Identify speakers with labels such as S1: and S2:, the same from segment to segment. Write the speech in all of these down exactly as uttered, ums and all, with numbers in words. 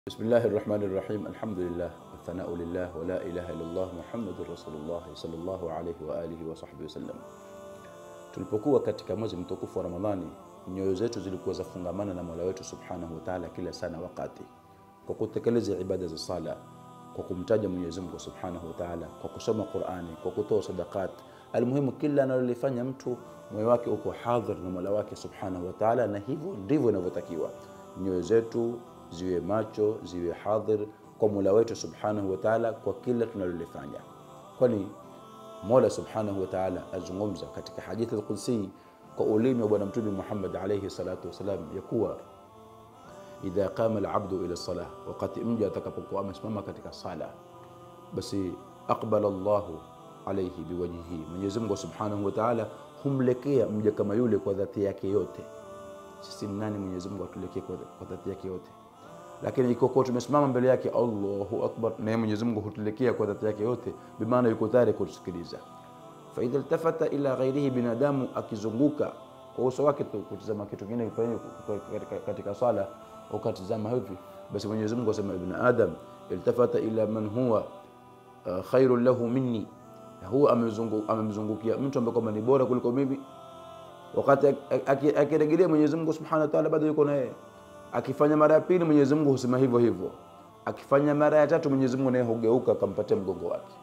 S1: بسم الله الرحمن الرحيم. الحمد لله والثناء لله ولا إله إلا الله محمد رسول الله صلى الله عليه وآله وصحبه وسلم. Tulipokuwa katika mwezi mtukufu wa Ramadhani, nyoyo zetu zilikuwa zafungamana na Mola wetu Subhanahu wa Ta'ala kila sana wakati, kwa kutekeleza ibada za sala, kwa kumtaja Mwenyezi Mungu Subhanahu wa Ta'ala, kwa kusoma Qur'ani, kwa kutoa sadaqat. Almuhimu kila analolifanya mtu moyo wake uko hadhir na Mola wake Subhanahu wa Ta'ala, na hivyo ndivyo inavyotakiwa. Nyoyo zetu ziwe macho, ziwe hadhir kwa Mola wetu Subhanahu wa Ta'ala kwa kila tunalolifanya. Kwani Mola Subhanahu wa Ta'ala azungumza katika hadithi al-Qudsi kwa ulimi wa Bwana Mtume Muhammad alayhi salatu wasalam ya kuwa idha qama al-'abdu ila as-salah, wakati mja atakapokuwa amesimama katika sala, basi aqbala Allahu alayhi biwajhihi, Mwenyezi Mungu Subhanahu wa Ta'ala humlekea mja kama yule kwa dhati yake yote. Sisi nani Mwenyezi Mungu atulekee kwa dhati yake yote? Lakini iko kwa tumesimama mbele yake Allahu Akbar, na Mwenyezi Mungu hutulekea kwa dhati yake yote, bimaana yuko tayari kutusikiliza. Fa idha iltafata ila ghairihi, binadamu akizunguka kwa uso wake tu kutazama kitu kingine kifanyike katika swala au katazama hivi, basi Mwenyezi Mungu asema ibn Adam iltafata ila man huwa uh, khairul lahu minni, huwa amemzungukia mtu ambaye kama ni bora kuliko mimi. Wakati akirejelea Mwenyezi Mungu Subhanahu wa Ta'ala bado yuko naye. Akifanya mara ya pili Mwenyezi Mungu husema hivyo hivyo. Akifanya mara ya tatu Mwenyezi Mungu naye hugeuka akampatia mgongo wake.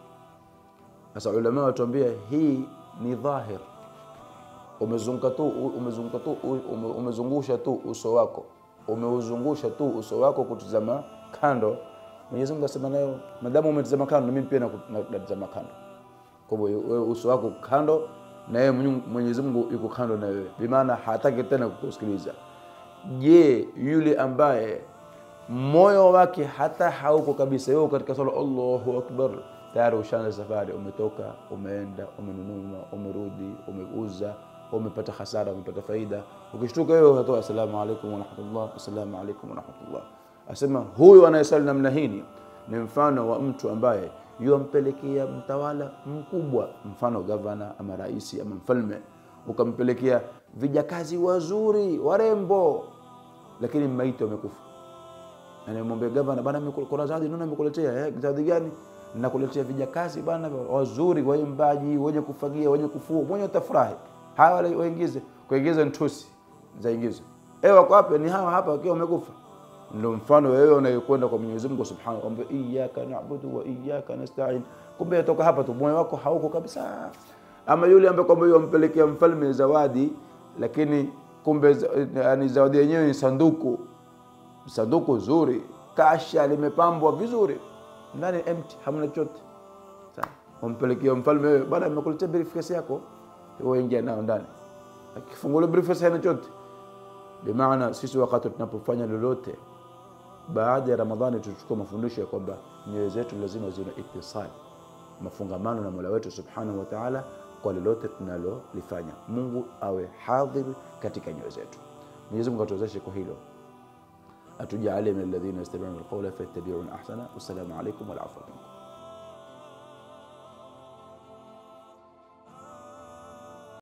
S1: Sasa ulama watuambia hii ni dhahir. Umezunguka tu umezunguka tu umezungusha tu uso wako. Umeuzungusha tu uso wako kutazama kando. Mwenyezi Mungu asema nayo madamu umetazama kando, na mimi pia natazama kando. Kwa hivyo wewe uso wako kando na yeye Mwenyezi Mungu yuko kando na wewe. Bimaana hataki tena kukusikiliza. Je, yule ambaye moyo wake hata hauko kabisa, yuko katika sala Allahu Akbar, tayari ushaanza safari, umetoka, umeenda, umenunua, umerudi, umeuza, umepata hasara, umepata faida. Ukishtuka wewe unatoa asalamu alaykum wa rahmatullah, asalamu alaykum wa rahmatullah. Asema huyu anayesali namna hii ni mfano wa mtu ambaye yuampelekea mtawala mkubwa, mfano gavana ama raisi ama mfalme, ukampelekea vijakazi wazuri warembo, lakini maiti wamekufa. Anamwambia gavana, bana kuna zawadi nini nimekuletea? Eh, zawadi gani? Ninakuletea vijakazi bana wazuri, waimbaji, wenye kufagia, wenye kufua, mwenye utafurahi. Hawa wale waingize, kuingiza ntusi zaingize. Eh, wako hapa ni hawa hapa wakiwa wamekufa. Ndio mfano wewe unayekwenda kwa Mwenyezi Mungu Subhanahu wa Ta'ala, iyyaka na'budu wa iyyaka nasta'in. Kumbe toka hapa tu moyo wako hauko kabisa. Ama yule ambaye kwamba yompelekea mfalme zawadi, lakini kumbe yani zawadi yenyewe ni sanduku, sanduku zuri, kasha limepambwa vizuri, ndani empty, hamna chochote. Sawa, umpelekea mfalme wewe, bana nimekuletea briefcase yako, wewe ingia nao ndani, akifungua briefcase haina chochote. Bimaana sisi wakati tunapofanya lolote baada ya Ramadhani, tuchukue mafundisho ya kwamba nyoyo zetu lazima ziwe na ittisal, mafungamano na Mola wetu Subhanahu wa Ta'ala kwa lolote tunalolifanya. Mungu awe hadhir katika nyoyo zetu. Mwenyezi Mungu atuwezeshe kwa hilo, atujalie min alladhina yastami'una alqawla fayattabi'una ahsana. Wassalamu alaykum wa rahmatullahi.